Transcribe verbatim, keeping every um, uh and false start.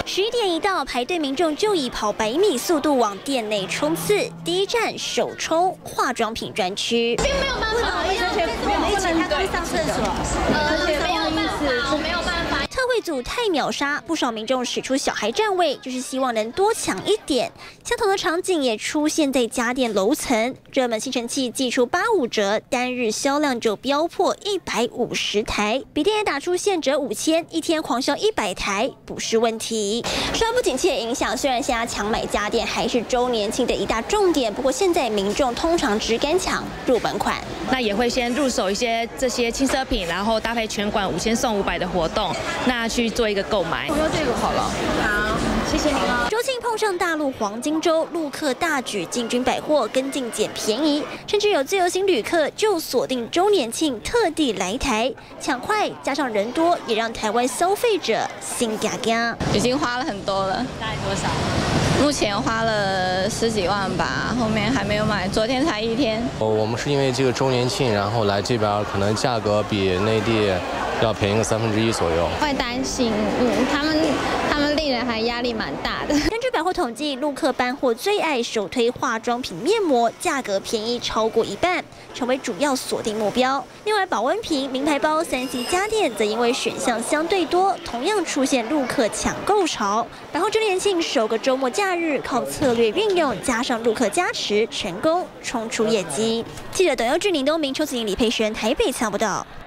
十一点一到，排队民众就以跑百米速度往店内冲刺。第一站首冲化妆品专区， 并没有办法， 而且我们一起他可以上厕所， 呃，没有办法，我没有办法。 特惠组太秒杀，不少民众使出小孩站位，就是希望能多抢一点。相同的场景也出现在家电楼层，热门吸尘器寄出八五折，单日销量就飙破一百五十台。笔电也打出现折五千，一天狂销一百台不是问题。受到不景气的影响，虽然现在抢买家电还是周年庆的一大重点，不过现在民众通常只敢抢入门款， 那也会先入手一些这些轻奢品，然后搭配全馆五千送五百的活动。 那去做一个购买， 我要这个好了。 好，谢谢您哦。周庆碰上大陆黄金周，陆客大举进军百货，跟进捡便宜，甚至有自由行旅客就锁定周年庆，特地来台抢快，加上人多，也让台湾消费者心嘎嘎。 已经花了很多了， 大概多少？ 目前花了十几万吧，后面还没有买，昨天才一天。 哦，我们是因为这个周年庆，然后来这边，可能价格比内地要便宜个三分之一左右。 会担心，嗯，他们他们令人还压力蛮大的。 根据百货统计，陆客搬货最爱首推化妆品面膜，价格便宜超过一半，成为主要锁定目标。另外，保温瓶、名牌包、三 C 家电则因为选项相对多，同样出现陆客抢购潮。百货周年庆首个周末假日，靠策略运用加上陆客加持，成功冲出业绩。记者董佑俊、林东明、邱子莹、李佩璇台北采访报道。